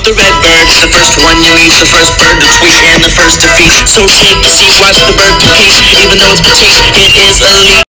the red birds. The first one you eat's the first bird to tweet and the first to feast. So shake the seas, watch the bird compete. Even though the chase, it is elite.